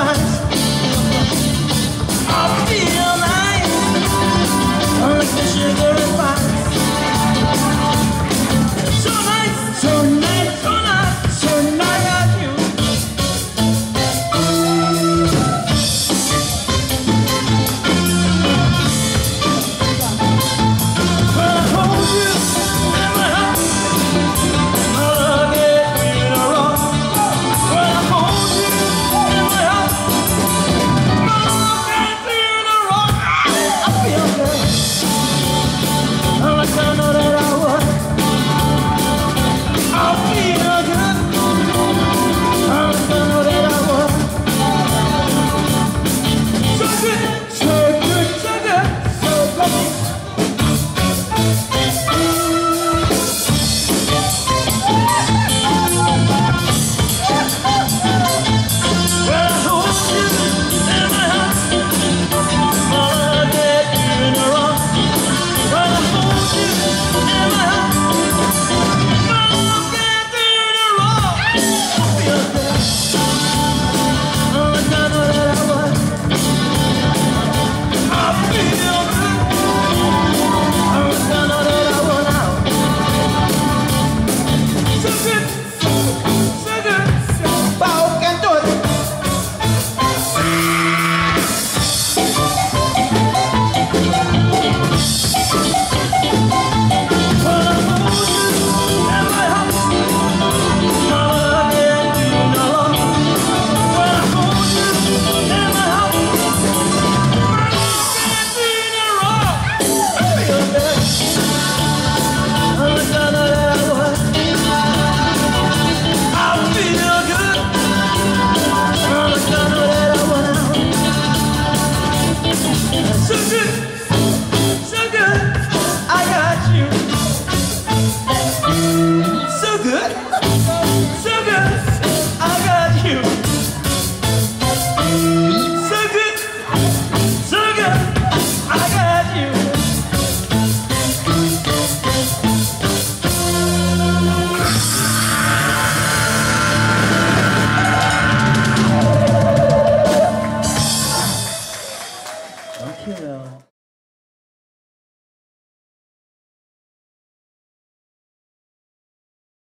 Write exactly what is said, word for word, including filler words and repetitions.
spice. I feel nice, like the sugar and spice. So nice, so nice, so nice, so nice at you. When I hold you in my arms, my love gets me in a rock. When I hold you in my arms, my love gets me in a rock. I feel good, like I know that I would. I feel good, like I know that I would. So good, so good, so good, so lovely. When I hold you in my arms, my love gets me in a rock. When I hold you in my arms, my love gets me in a rock. I feel good, like I know that I would. I feel good, like I know that I would now. So good, so good, so Bao can do it. When I hold you in my arms, my love gets me in a rock. When I hold you in my arms, my love gets me in a rock. I feel good, like I know that I would. I feel good, like I know that I would now. So good, so good, I got you. So good, so good, I got you. So good, so good, I got you. Don't kill.